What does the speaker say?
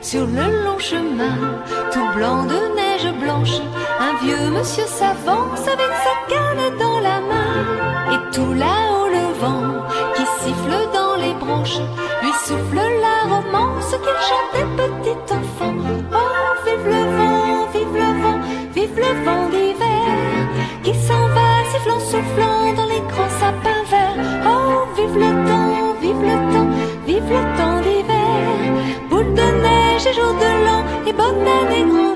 Sur le long chemin, tout blanc de neige blanche, un vieux monsieur s'avance avec sa canne dans la main. Et tout là-haut le vent, qui siffle dans les branches, lui souffle la romance qu'il chantait petit enfant. Oh, vive le vent, vive le vent, vive le vent d'hiver, qui s'en va sifflant, soufflant dans les grands sapins verts. Oh, vive le temps, vive le temps, vive le temps d'hiver, boule de neige et jour de l'an, et bonne année grand